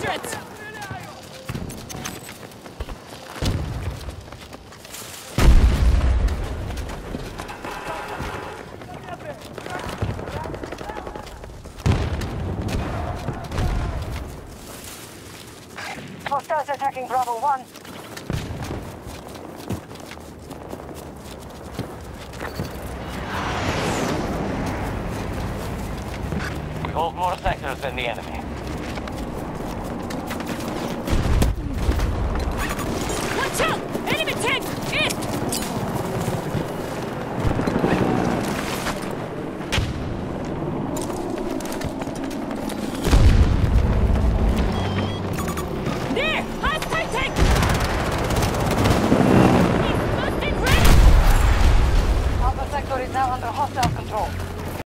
Shit! Hostiles attacking Bravo 1. We hold more sectors than the enemy.